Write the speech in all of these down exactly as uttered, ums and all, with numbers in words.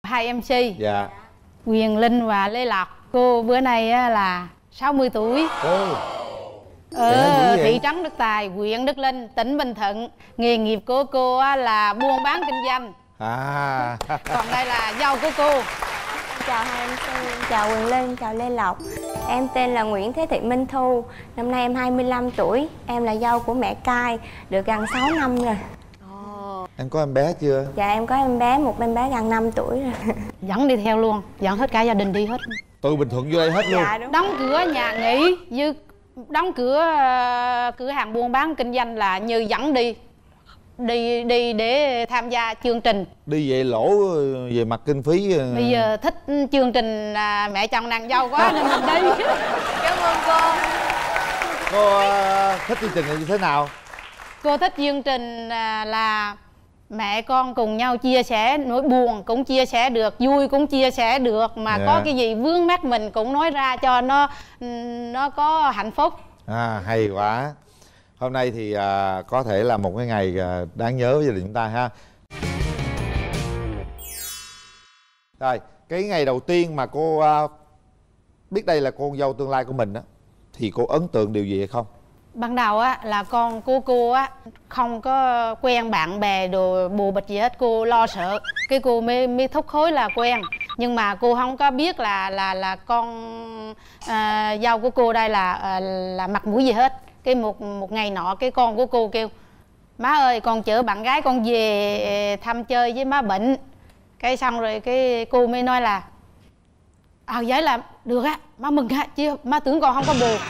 Hai em xê. Dạ. Quyền Linh và Lê Lộc. Cô bữa nay là sáu mươi tuổi. Ồ. Ở thị trấn Đức Tài, huyện Đức Linh, tỉnh Bình Thuận. Nghề nghiệp của cô là buôn bán kinh doanh. À. Còn đây là dâu của cô. Chào hai em xê, chào Quyền Linh, chào Lê Lộc. Em tên là Nguyễn Thế Thị Minh Thu. Năm nay em hai mươi lăm tuổi. Em là dâu của mẹ Cai, được gần sáu năm rồi. Em có em bé chưa? Dạ em có em bé, một em bé gần năm tuổi rồi. Dẫn đi theo luôn, dẫn hết cả gia đình đi hết. Từ Bình Thuận vô đây hết luôn. Dạ, đúng. Đóng cửa nhà nghỉ, như đóng cửa uh, cửa hàng buôn bán kinh doanh là như dẫn đi. Đi đi để tham gia chương trình. Đi về lỗ về mặt kinh phí. Bây giờ thích chương trình là mẹ chồng nàng dâu quá nên mình đi. Cảm ơn cô. Cô uh, thích chương trình này như thế nào? Cô thích chương trình là, là mẹ con cùng nhau chia sẻ, nỗi buồn cũng chia sẻ được, vui cũng chia sẻ được, mà yeah. có cái gì vướng mắc mình cũng nói ra cho nó nó có hạnh phúc. À, hay quá. Hôm nay thì à, có thể là một cái ngày à, đáng nhớ với gia đình chúng ta ha. Rồi, cái ngày đầu tiên mà cô à, biết đây là con dâu tương lai của mình á, thì cô ấn tượng điều gì hay không? Ban đầu á là con của cô á không có quen bạn bè đồ bù bịch gì hết, cô lo sợ, cái cô mới mới thúc hối là quen, nhưng mà cô không có biết là là là con à, dâu của cô đây là à, là mặt mũi gì hết. Cái một một ngày nọ cái con của cô kêu má ơi con chở bạn gái con về thăm chơi với má bệnh. Cái xong rồi cái cô mới nói là à vậy là được á, má mừng á chứ má tưởng con không có buồn.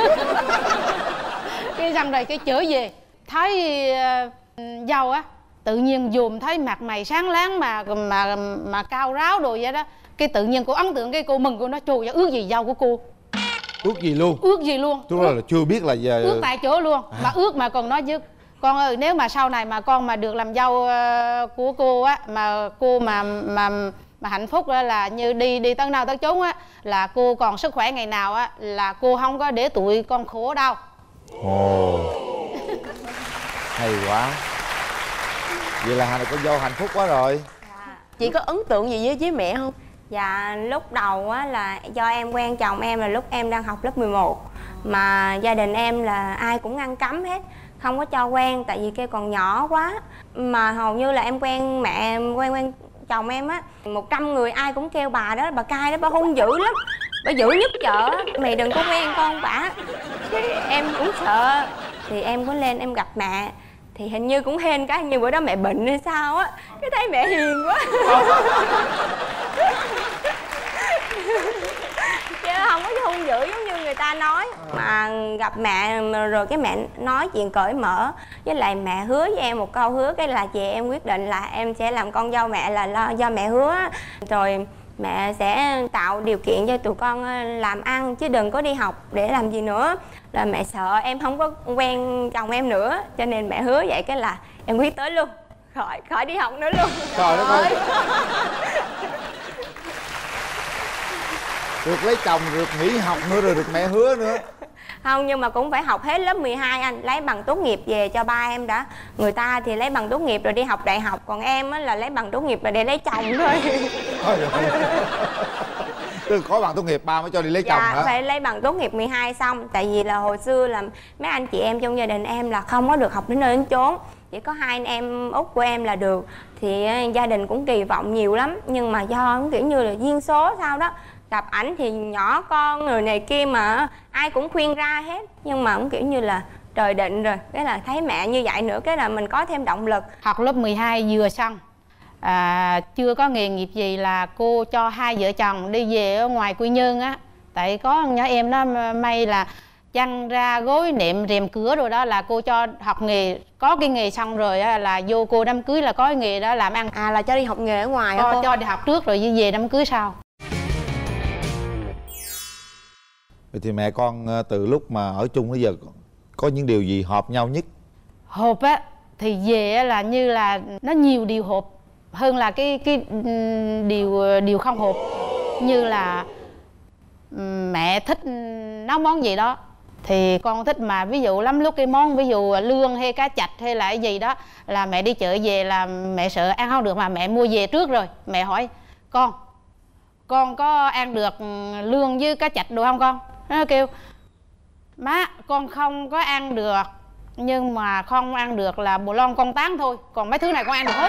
Cái xong rồi cái chở về thấy uh, dâu á tự nhiên dùm thấy mặt mày sáng láng mà mà mà cao ráo đồ vậy đó, cái tự nhiên cô ấn tượng, cái cô mừng, cô nói trời ước gì dâu của cô. Ước gì luôn? Ước gì luôn. Chúng là chưa biết là giờ ước tại chỗ luôn à. Mà ước mà còn nói chứ con ơi nếu mà sau này mà con mà được làm dâu uh, của cô á, mà cô mà mà mà hạnh phúc đó là như đi đi tới nào tới chốn á, là cô còn sức khỏe ngày nào á là cô không có để tụi con khổ đâu. Ồ, hay quá. Vậy là hai con dâu hạnh phúc quá rồi. Dạ. Chị có ấn tượng gì với với mẹ không? Dạ lúc đầu á là do em quen chồng em là lúc em đang học lớp mười một. Mà gia đình em là ai cũng ngăn cấm hết, không có cho quen tại vì kêu còn nhỏ quá. Mà hầu như là em quen mẹ em, quen quen chồng em á, một trăm người ai cũng kêu bà đó, bà Cai đó, bà hung dữ lắm, bà dữ nhất chợ, mày đừng có quen con bả. Em cũng sợ thì em có lên em gặp mẹ thì hình như cũng hên cái như bữa đó mẹ bệnh hay sao á, cái thấy mẹ hiền quá. Chứ không có hung dữ giống như người ta nói. Mà gặp mẹ rồi cái mẹ nói chuyện cởi mở, với lại mẹ hứa với em một câu hứa, cái là về em quyết định là em sẽ làm con dâu mẹ là lo, do mẹ hứa. Rồi mẹ sẽ tạo điều kiện cho tụi con làm ăn chứ đừng có đi học để làm gì nữa. Là mẹ sợ em không có quen chồng em nữa, cho nên mẹ hứa vậy, cái là em quyết tới luôn, khỏi khỏi đi học nữa luôn. Trời đất ơi. Được lấy chồng, được nghỉ học nữa, rồi được mẹ hứa nữa. Không, nhưng mà cũng phải học hết lớp mười hai anh, lấy bằng tốt nghiệp về cho ba em đã. Người ta thì lấy bằng tốt nghiệp rồi đi học đại học, còn em á là lấy bằng tốt nghiệp là để lấy chồng thôi. Thôi được. Tức có bằng tốt nghiệp ba mới cho đi lấy dạ, chồng hả? Phải lấy bằng tốt nghiệp mười hai xong. Tại vì là hồi xưa là mấy anh chị em trong gia đình em là không có được học đến nơi đến chốn, chỉ có hai anh em út của em là được. Thì gia đình cũng kỳ vọng nhiều lắm, nhưng mà do kiểu như là duyên số sao đó, gặp ảnh thì nhỏ con rồi này kia mà ai cũng khuyên ra hết, nhưng mà cũng kiểu như là trời định rồi, cái là thấy mẹ như vậy nữa, cái là mình có thêm động lực. Học lớp mười hai vừa xong à, chưa có nghề nghiệp gì là cô cho hai vợ chồng đi về ở ngoài Quy Nhơn á, tại có nhỏ em nó may là chăn ra gối nệm rèm cửa rồi đó, là cô cho học nghề, có cái nghề xong rồi á, là vô cô đám cưới là có cái nghề đó làm ăn. À là cho đi học nghề ở ngoài cho, hả cô? Cho đi học trước rồi về đám cưới sau. Vậy thì mẹ con từ lúc mà ở chung đến giờ có những điều gì hợp nhau nhất? Hộp á thì về á là như là nó nhiều điều hộp hơn là cái cái điều điều không hộp. Như là mẹ thích nấu món gì đó thì con thích, mà ví dụ lắm lúc cái món ví dụ lương hay cá chạch hay là cái gì đó là mẹ đi chợ về là mẹ sợ ăn không được mà mẹ mua về trước rồi. Mẹ hỏi con con có ăn được lương với cá chạch đồ không con? Nó kêu má con không có ăn được, nhưng mà không ăn được là bồ lon con tán thôi, còn mấy thứ này con ăn được hết.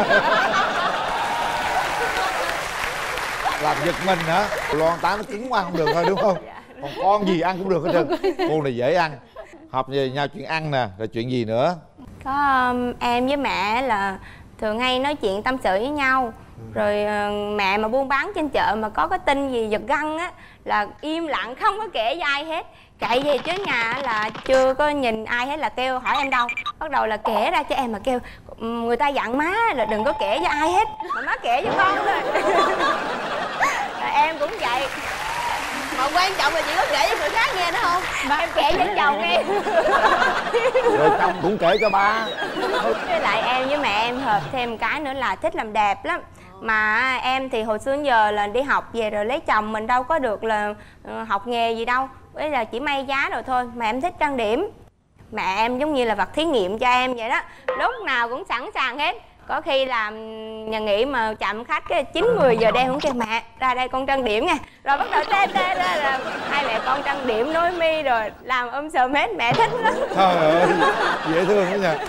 Làm giật mình hả? Bồ lon tán nó cứng quá không được thôi đúng không? Còn con gì ăn cũng được hết trơn. Cô này dễ ăn. Hợp về nhau chuyện ăn nè, rồi chuyện gì nữa? Có um, em với mẹ là thường hay nói chuyện tâm sự với nhau. Rồi uh, mẹ mà buôn bán trên chợ mà có cái tin gì giật gân á là im lặng không có kể với ai hết. Chạy về trước nhà là chưa có nhìn ai hết là kêu hỏi em đâu. Bắt đầu là kể ra cho em mà kêu người ta dặn má là đừng có kể với ai hết, mà má kể cho con thôi. Em cũng vậy. Mà quan trọng là chị có kể cho người khác nghe nữa không? Mà em kể với chồng em. Rồi chồng cũng kể cho ba. Với lại em với mẹ em hợp thêm cái nữa là thích làm đẹp lắm. Mà em thì hồi xưa đến giờ là đi học về rồi lấy chồng, mình đâu có được là học nghề gì đâu, bây giờ chỉ may giá rồi thôi. Mà em thích trang điểm. Mẹ em giống như là vật thí nghiệm cho em vậy đó, lúc nào cũng sẵn sàng hết. Có khi làm nhà nghỉ mà chậm khách cái chín mười giờ đêm cũng kêu mẹ ra đây con trang điểm nha, rồi bắt đầu tê tê ra là hai mẹ con trang điểm nối mi rồi làm um sùm hết. Mẹ thích lắm. Trời ơi dễ thương quá nha.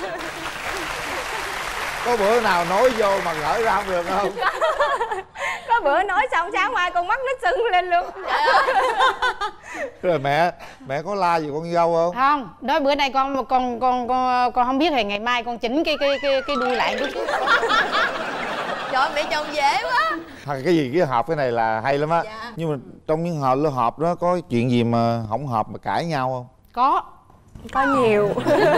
Có bữa nào nói vô mà gỡ ra không được không? Có bữa nói xong sáng mai con mắt nó sưng lên luôn. Rồi mẹ mẹ có la gì con dâu không? Không, nói bữa nay con con con con con không biết thì ngày mai con chỉnh cái cái cái cái đuôi lại chút. Trời ơi, mẹ chồng dễ quá. Thôi cái gì cái hợp cái này là hay lắm á. Dạ. Nhưng mà trong những hợp lứa hợp đó có chuyện gì mà không hợp mà cãi nhau không? Có. Có nhiều.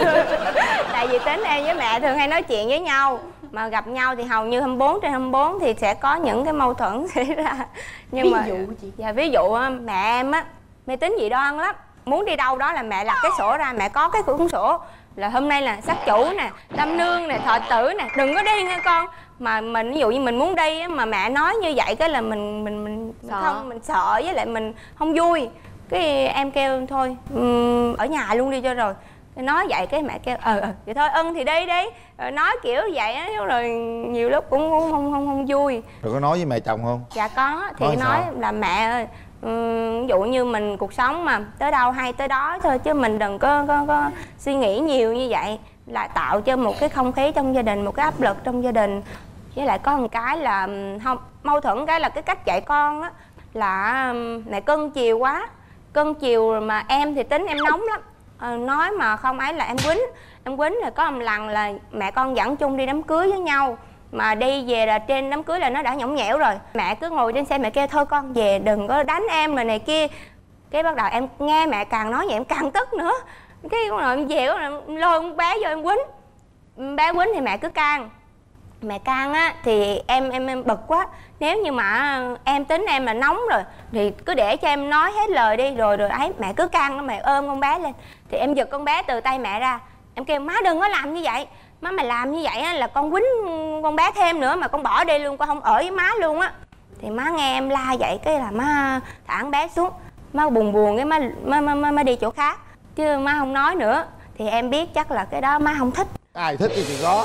Tại vì tính em với mẹ thường hay nói chuyện với nhau, mà gặp nhau thì hầu như hai mươi bốn trên hai mươi bốn thì sẽ có những cái mâu thuẫn xảy ra. Nhưng ví mà dụ chị? Dạ ví dụ mẹ em á mê tín dị đoan lắm. Muốn đi đâu đó là mẹ lật cái sổ ra, mẹ có cái cuốn sổ là hôm nay là sát chủ nè, tam nương nè, thọ tử nè, đừng có đi nha con. Mà mình ví dụ như mình muốn đi á, mà mẹ nói như vậy cái là mình mình mình, mình không mình sợ, với lại mình không vui. Cái em kêu thôi um, ở nhà luôn đi cho rồi. Nói vậy cái mẹ kêu ờ ờ vậy thôi ân thì đi đi. Rồi nói kiểu vậy á, rồi nhiều lúc cũng không không không, không vui. Rồi có nói với mẹ chồng không? Dạ có. Thì nói, nói là mẹ ơi, um, ví dụ như mình cuộc sống mà tới đâu hay tới đó thôi, chứ mình đừng có có, có suy nghĩ nhiều như vậy, là tạo cho một cái không khí trong gia đình, một cái áp lực trong gia đình. Với lại có một cái là không mâu thuẫn cái là cái cách dạy con á, là mẹ cưng chiều quá. Cưng chiều mà em thì tính em nóng lắm. À, nói mà không ấy là em quýnh. Em quýnh rồi có một lần là mẹ con dẫn chung đi đám cưới với nhau. Mà đi về là trên đám cưới là nó đã nhõng nhẽo rồi. Mẹ cứ ngồi trên xe mẹ kêu thôi con về đừng có đánh em rồi này kia. Cái bắt đầu em nghe mẹ càng nói vậy em càng tức nữa. Cái con em về em lôi con bé vô em quýnh. Bé quýnh thì mẹ cứ can. Mẹ can á thì em em em bực quá. Nếu như mà em tính em là nóng rồi thì cứ để cho em nói hết lời đi. Rồi rồi ấy mẹ cứ can mẹ ôm con bé lên. Thì em giật con bé từ tay mẹ ra. Em kêu má đừng có làm như vậy. Má mày làm như vậy á là con quýnh con bé thêm nữa, mà con bỏ đi luôn, con không ở với má luôn á. Thì má nghe em la vậy cái là má thả con bé xuống. Má buồn buồn cái má má, má, má, má đi chỗ khác. Chứ má không nói nữa. Thì em biết chắc là cái đó má không thích. Ai thích thì có.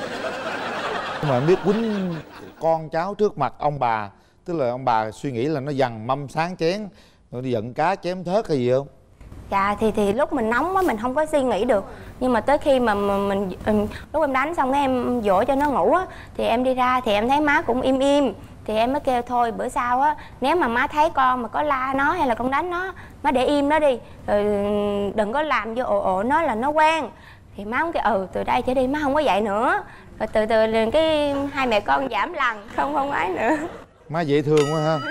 Nhưng mà em biết quýnh con cháu trước mặt ông bà, tức là ông bà suy nghĩ là nó dằn mâm sáng chén rồi đi giận cá chém thớt hay gì không? Dạ thì thì lúc mình nóng quá mình không có suy nghĩ được. Nhưng mà tới khi mà mình, mình, mình lúc em đánh xong cái em dỗ cho nó ngủ á, thì em đi ra thì em thấy má cũng im im. Thì em mới kêu thôi bữa sau á, nếu mà má thấy con mà có la nó hay là con đánh nó, má để im nó đi, rồi đừng có làm vô ồ ồ nó là nó quen. Thì má cũng kêu ừ từ đây trở đi má không có vậy nữa. Rồi từ từ cái hai mẹ con giảm lần, không không ấy nữa. Má dễ thương quá ha.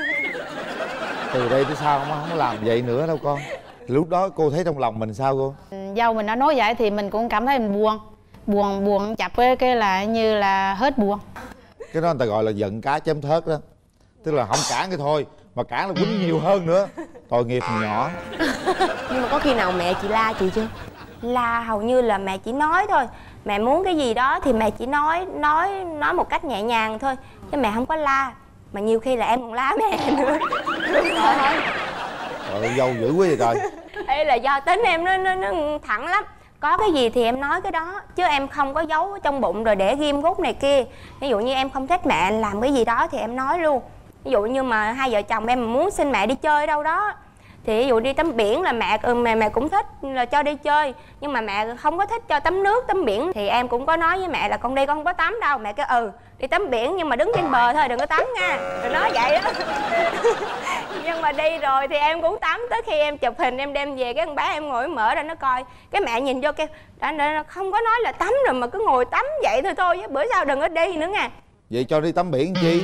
Từ đây tới sau má không có làm vậy nữa đâu con. Thì lúc đó cô thấy trong lòng mình sao cô? Dâu mình đã nói vậy thì mình cũng cảm thấy mình buồn. Buồn buồn chập cái, cái là như là hết buồn. Cái đó người ta gọi là giận cá chém thớt đó. Tức là không cản cái thôi mà cản là quýnh nhiều hơn nữa. Tội nghiệp thằng nhỏ. Nhưng mà có khi nào mẹ chị la chị chưa? La hầu như là mẹ chỉ nói thôi. Mẹ muốn cái gì đó thì mẹ chỉ nói nói nói một cách nhẹ nhàng thôi, chứ mẹ không có la. Mà nhiều khi là em còn la mẹ nữa. Trời ơi dâu dữ quá vậy trời. Đây là do tính em nó nó, nó thẳng lắm. có cái gì thì em nói cái đó, chứ em không có giấu ở trong bụng rồi để ghim gút này kia. Ví dụ như em không thích mẹ làm cái gì đó thì em nói luôn. Ví dụ như mà hai vợ chồng em muốn xin mẹ đi chơi đâu đó, thì ví dụ đi tắm biển là mẹ ừ, mẹ mẹ cũng thích là cho đi chơi, nhưng mà mẹ không có thích cho tắm nước tắm biển, thì em cũng có nói với mẹ là con đi con không có tắm đâu. Mẹ kêu ừ đi tắm biển nhưng mà đứng trên bờ thôi, đừng có tắm nha, rồi nói vậy đó. Nhưng mà đi rồi thì em cũng tắm, tới khi em chụp hình em đem về, cái con bé em ngồi mở ra nó coi, cái mẹ nhìn vô kêu đã, đã, không có nói là tắm rồi mà cứ ngồi tắm vậy thôi thôi, bữa sau đừng có đi nữa nha. Vậy cho đi tắm biển chi?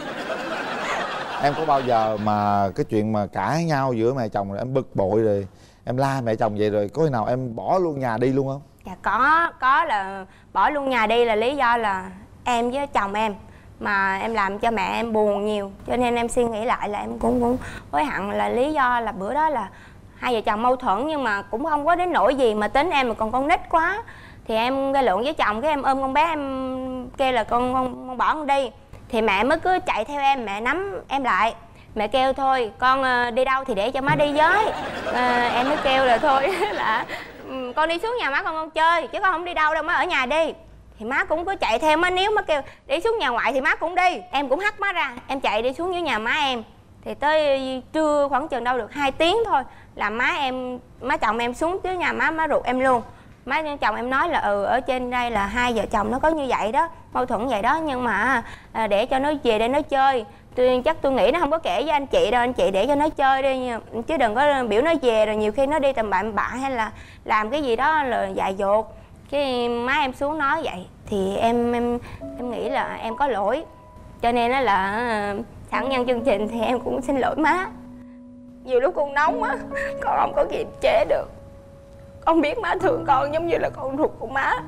Em có bao giờ mà cái chuyện mà cãi nhau giữa mẹ chồng rồi em bực bội rồi em la mẹ chồng vậy rồi có khi nào em bỏ luôn nhà đi luôn không? Dạ có, có là bỏ luôn nhà đi là lý do là em với chồng em mà em làm cho mẹ em buồn nhiều, cho nên em suy nghĩ lại là em cũng cũng hối hận, là lý do là bữa đó là hai vợ chồng mâu thuẫn nhưng mà cũng không có đến nỗi gì, mà tính em mà còn con nít quá thì em gây lộn với chồng, cái em ôm con bé em kêu là con con, con bỏ con đi, thì mẹ mới cứ chạy theo em, mẹ nắm em lại, mẹ kêu thôi con đi đâu thì để cho má đi với. À, em mới kêu là thôi là con đi xuống nhà má con con chơi chứ con không đi đâu đâu, má ở nhà đi. Thì má cũng cứ chạy theo, má nếu má kêu đi xuống nhà ngoại thì má cũng đi, em cũng hắt má ra, em chạy đi xuống dưới nhà má em. Thì tới trưa khoảng chừng đâu được hai tiếng thôi là má em má chồng em xuống dưới nhà má má ruột em luôn. Má chồng em nói là ừ ở trên đây là hai vợ chồng nó có như vậy đó, mâu thuẫn vậy đó, nhưng mà à, để cho nó về đây nó chơi. Tôi chắc tôi nghĩ nó không có kể với anh chị đâu, anh chị để cho nó chơi đi chứ đừng có biểu nó về rồi nhiều khi nó đi tầm bậy bạ hay là làm cái gì đó là dại dột. Cái má em xuống nói vậy thì em em em nghĩ là em có lỗi, cho nên đó là sẵn nhân chương trình thì em cũng xin lỗi má. Nhiều lúc con nóng á, con không có kiềm chế được, con biết má thương con giống như là con ruột của má,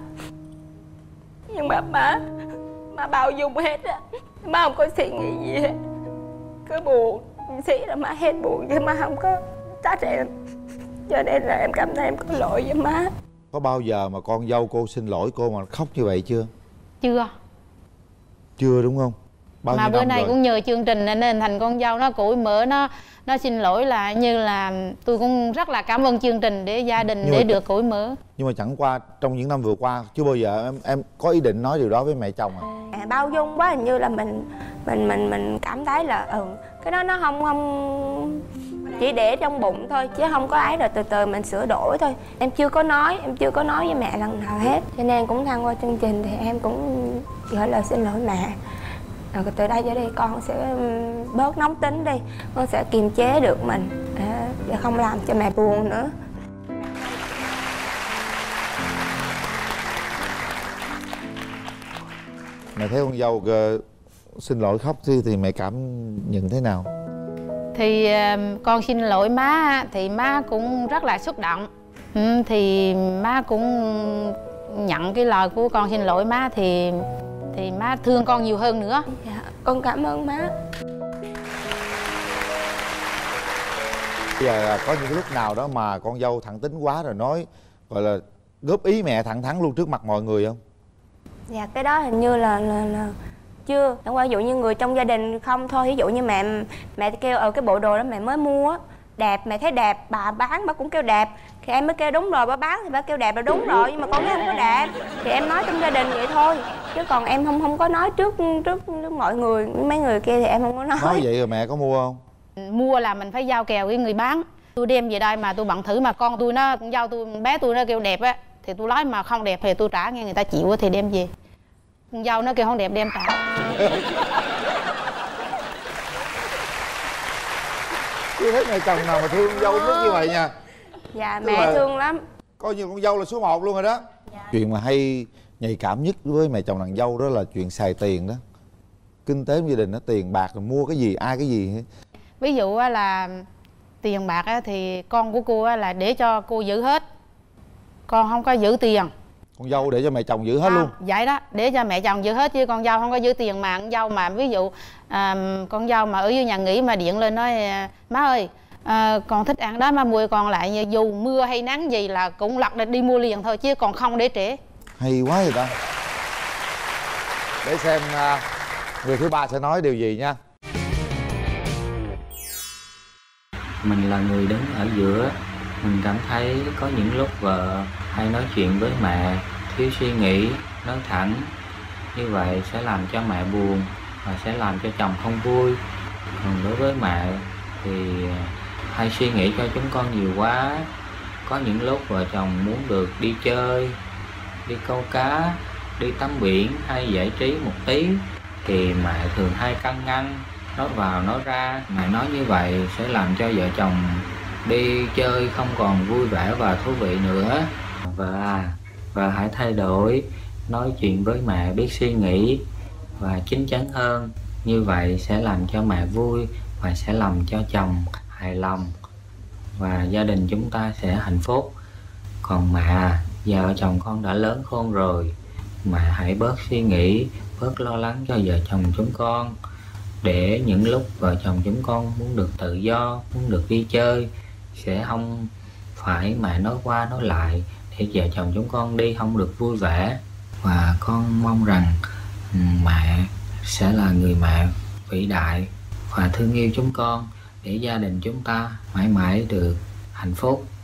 nhưng mà má má bao dung hết á, má không có suy nghĩ gì hết, cứ buồn xí là má hết buồn chứ má không có trách em, cho nên là em cảm thấy em có lỗi với má. Có bao giờ mà con dâu cô xin lỗi cô mà khóc như vậy chưa? Chưa. Chưa đúng không? Bao mà bữa nay rồi? cũng nhờ chương trình nên thành con dâu nó cởi mở, nó nó xin lỗi là như là tôi cũng rất là cảm ơn chương trình để gia đình nhưng để được cởi mở. Nhưng mà chẳng qua trong những năm vừa qua chưa bao giờ em em có ý định nói điều đó với mẹ chồng à? À, bao dung quá, hình như là mình mình mình mình cảm thấy là ừ cái đó nó không không chỉ để trong bụng thôi chứ không có ấy, rồi từ từ mình sửa đổi thôi. Em chưa có nói, em chưa có nói với mẹ lần nào hết, cho nên cũng tham qua chương trình thì em cũng gửi lời xin lỗi mẹ. Rồi từ đây trở đi con sẽ bớt nóng tính đi, con sẽ kiềm chế được mình để không làm cho mẹ buồn nữa. Mẹ thấy con dâu uh, xin lỗi khóc thì, thì mẹ cảm nhận thế nào? Thì uh, con xin lỗi má thì má cũng rất là xúc động. Ừ, thì má cũng nhận cái lời của con xin lỗi má thì thì má thương con nhiều hơn nữa. Dạ, con cảm ơn má. Bây giờ có những lúc nào đó mà con dâu thẳng tính quá rồi nói gọi là góp ý mẹ thẳng thắn luôn trước mặt mọi người không? Dạ cái đó hình như là là, là chưa. Chẳng qua ví dụ như người trong gia đình không thôi. Ví dụ như mẹ mẹ kêu ở cái bộ đồ đó mẹ mới mua đẹp, mẹ thấy đẹp, bà bán bà cũng kêu đẹp, thì em mới kêu đúng rồi, bà bán thì bà kêu đẹp là đúng rồi, nhưng mà con thấy không có đẹp thì em nói trong gia đình vậy thôi, chứ còn em không không có nói trước trước, trước mọi người, mấy người kia thì em không có nói. Nói vậy rồi mẹ có mua không? Mua là mình phải giao kèo với người bán. Tôi đem về đây mà tôi bận thử mà con tôi nó con dâu tôi bé tôi nó kêu đẹp á thì tôi nói, mà không đẹp thì tôi trả, nghe người ta chịu thì đem về. Con dâu nó kêu không đẹp đem trả. Chưa thấy mẹ chồng nào mà thương con dâu rất như vậy nha. Dạ Tức mẹ là thương lắm. coi như con dâu là số một luôn rồi đó. Dạ. Chuyện mà hay nhạy cảm nhất với mẹ chồng nàng dâu đó là chuyện xài tiền đó. Kinh tế gia đình nó tiền bạc rồi mua cái gì ai cái gì. Ví dụ là tiền bạc thì con của cô là để cho cô giữ hết, con không có giữ tiền. Con dâu để cho mẹ chồng giữ hết à, luôn. Vậy đó, để cho mẹ chồng giữ hết chứ con dâu không có giữ tiền. Mà con dâu mà ví dụ à, con dâu mà ở dưới nhà nghỉ mà điện lên nói má ơi à, con thích ăn đó má mua con lại, dù mưa hay nắng gì là cũng lật đi mua liền thôi chứ còn không để trễ. Hay quá vậy ta. Để xem uh, người thứ ba sẽ nói điều gì nha. Mình là người đứng ở giữa, mình cảm thấy có những lúc vợ hay nói chuyện với mẹ thiếu suy nghĩ, nói thẳng. Như vậy sẽ làm cho mẹ buồn và sẽ làm cho chồng không vui. Còn đối với mẹ thì hay suy nghĩ cho chúng con nhiều quá. Có những lúc vợ chồng muốn được đi chơi, đi câu cá, đi tắm biển hay giải trí một tí thì mẹ thường hay can ngăn, nói vào nói ra. Mẹ nói như vậy sẽ làm cho vợ chồng đi chơi không còn vui vẻ và thú vị nữa. Vợ à, vợ hãy thay đổi, nói chuyện với mẹ biết suy nghĩ và chín chắn hơn. Như vậy sẽ làm cho mẹ vui và sẽ làm cho chồng hài lòng và gia đình chúng ta sẽ hạnh phúc. Còn mẹ à, giờ vợ chồng con đã lớn khôn rồi, mẹ hãy bớt suy nghĩ, bớt lo lắng cho vợ chồng chúng con, để những lúc vợ chồng chúng con muốn được tự do, muốn được đi chơi, sẽ không phải mẹ nói qua nói lại để vợ chồng chúng con đi không được vui vẻ. Và con mong rằng mẹ sẽ là người mẹ vĩ đại và thương yêu chúng con, để gia đình chúng ta mãi mãi được hạnh phúc.